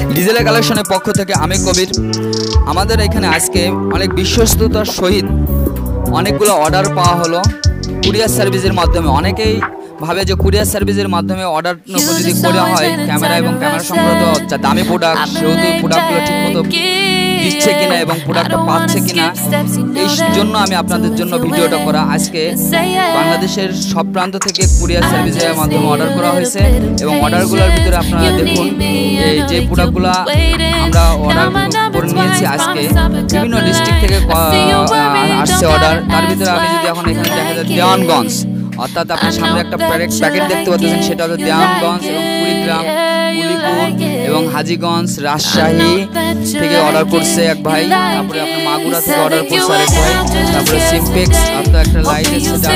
ডিজেলের কালেকশনের পক্ষ থেকে আমি কবির। আমাদের এখানে আজকে অনেক বিশ্বস্ততার সহিত অনেকগুলো অর্ডার পাওয়া হলো কুরিয়ার সার্ভিসের মাধ্যমে। অনেকেই ভাবে যে কুরিয়ার সার্ভিসের মাধ্যমে অর্ডার যদি করা হয় ক্যামেরা এবং ক্যামেরা সংক্রান্ত দামি প্রোডাক্ট, সেহেতু প্রোডাক্টগুলো ঠিকমতো দিচ্ছে কিনা এবং প্রোডাক্টটা পাচ্ছে কিনা, এই জন্য আমি আপনাদের জন্য ভিডিওটা করা। আজকে বাংলাদেশের সব প্রান্ত থেকে কুরিয়ার সার্ভিসের মাধ্যমে অর্ডার করা হয়েছে এবং অর্ডারগুলোর ভিতরে আপনারা দেখুন এই যে প্রোডাক্টগুলো আমরা অর্ডার করে নিয়েছি। আজকে বিভিন্ন ডিস্ট্রিক্ট থেকে আসছে অর্ডার। তার ভিতরে আমি যদি এখন এখানে দেখা যায় দেওয়ানগঞ্জ, অর্থাৎ আপনার সামনে একটা প্যাকেট দেখতে পাচ্ছেন, সেটা হচ্ছে দেওয়ানগঞ্জ এবং কুড়িগ্রাম, উলিপুর এবং হাজীগঞ্জ, রাজশাহী থেকে অর্ডার করছে এক ভাই। তারপরে আপনার মাগুরা থেকে অর্ডার করছে আরেক ভাই। তারপরে সিমপেক্স আপনার একটা লাইট এসেছে,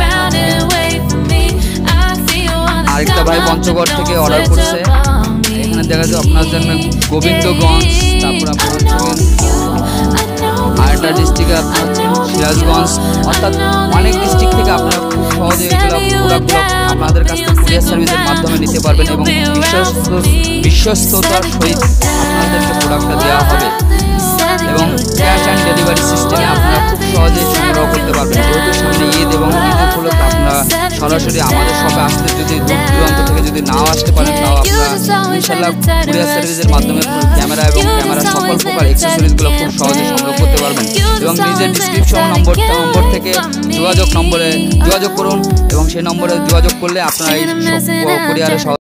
আরেকটা ভাই পঞ্চগড় থেকে অর্ডার করছে। এখানে দেখা যায় আপনার জন্য গোবিন্দগঞ্জ, তারপর আপনার আরেকটা ডিস্ট্রিক্টে আপনার সিরাজগঞ্জ, অর্থাৎ অনেক ডিস্ট্রিক্ট থেকে আপনারা খুব সহজে এগুলো প্রোডাক্টগুলো আপনাদের কাছ থেকে কুরিয়ার সার্ভিসের মাধ্যমে নিতে পারবেন এবং বিশ্বস্ততার সহিত আপনাদেরকে প্রোডাক্টটা দেওয়া হবে এবং ক্যাশ অ্যান্ড ডেলিভারি সিস্টেমে আপনারা খুব সহজেই সংগ্রহ করতে পারবেন। যেহেতু সামনে ঈদ এবং ঈদ উপলক্ষে আপনারা সরাসরি আমাদের শপে আসতে যদি দূর দূরান্ত থেকে যদি নাও আসতে পারেন, তাও আপনারা ইনশাআল্লাহ কুরিয়ার সার্ভিসের মাধ্যমে ক্যামেরা এবং ক্যামেরার সকল প্রকার অ্যাক্সেসরিজগুলো খুব সহজে সংগ্রহ করতে পারবেন। এবং নিজের ডিসক্রিপশন নম্বর থেকে যোগাযোগ নম্বরে যোগাযোগ করুন এবং সেই নম্বরে যোগাযোগ করলে আপনারা এই কুরিয়ারে